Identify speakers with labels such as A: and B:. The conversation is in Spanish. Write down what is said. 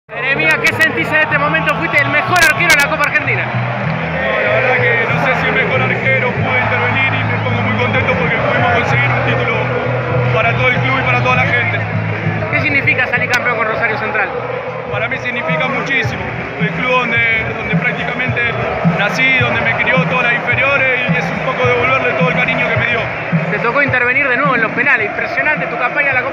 A: Jeremías, ¿qué sentís en este momento? Fuiste el mejor arquero de la Copa Argentina.
B: No, la verdad que no sé si el mejor arquero, pude intervenir y me pongo muy contento porque pudimos conseguir un título para todo el club y para toda la gente.
A: ¿Qué significa salir campeón con Rosario Central?
B: Para mí significa muchísimo. El club donde prácticamente nací, donde me crió todas las inferiores y es un poco devolverle todo el cariño que me dio.
A: Te tocó intervenir de nuevo en los penales. Impresionante tu campaña en la Copa